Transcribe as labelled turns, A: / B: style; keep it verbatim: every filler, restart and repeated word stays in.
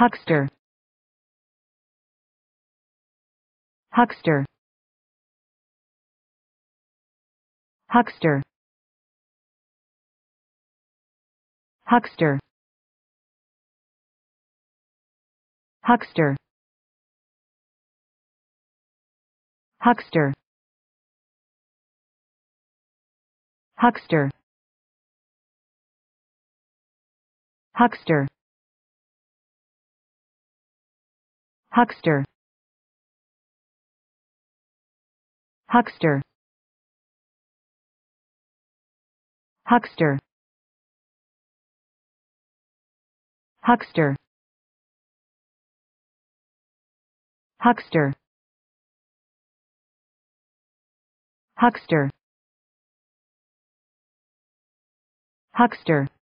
A: huckster, huckster, huckster, huckster, huckster, huckster, huckster, huckster, huckster, huckster, huckster, huckster, huckster, huckster, huckster.